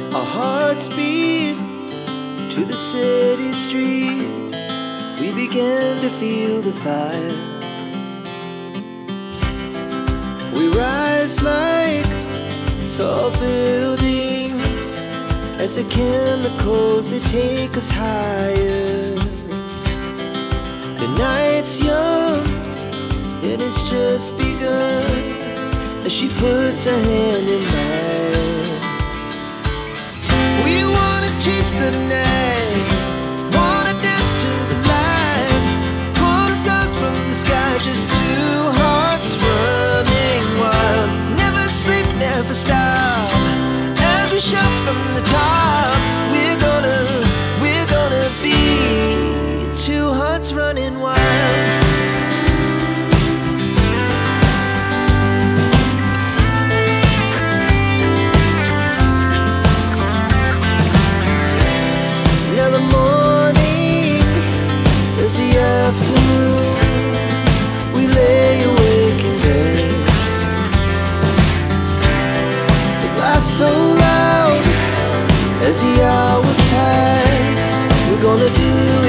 Our hearts beat to the city streets. We began to feel the fire. We rise like tall buildings as the chemicals, they take us higher. The night's young and it's just begun as she puts her hand in mine. We wanna chase the night, wanna dance to the light, pull the stars from the sky, just two hearts running wild. Never sleep, never stop, as we shout from the top. We're gonna be two hearts running wild. Now the morning is the afternoon. We lay awake in bed. It laughs so loud as the hours pass. We're gonna do